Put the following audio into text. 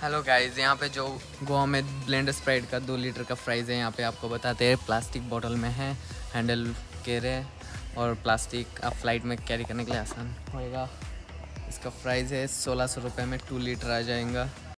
Hello guys, यहाँ पे जो गोवा में ब्लेंड स्प्राइट का 2 लीटर का प्राइस है यहाँ पे आपको बताते हैं। प्लास्टिक बोतल में है, हैंडल के रहे और प्लास्टिक आप फ्लाइट में कैरी करने के लिए आसान होएगा। इसका प्राइस है 1600 रुपये में 2 लीटर आ जाएगा।